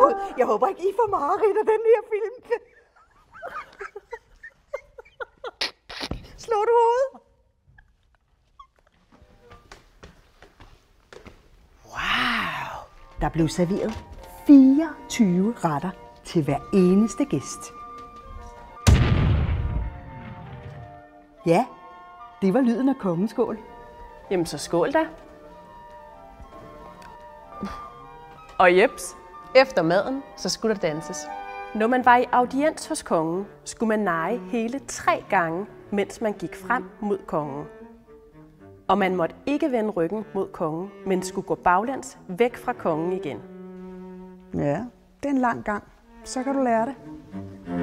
Gud, jeg håber ikke, I får mareridt af den her film. Slår du hovedet? Wow! Der blev serveret 24 retter til hver eneste gæst. Ja, det var lyden af kongeskål. Jamen så skål da. Og jeps, efter maden, så skulle der danses. Når man var i audiens hos kongen, skulle man neje hele 3 gange, mens man gik frem mod kongen. Og man måtte ikke vende ryggen mod kongen, men skulle gå baglæns væk fra kongen igen. Ja, det er en lang gang. Så kan du lære det.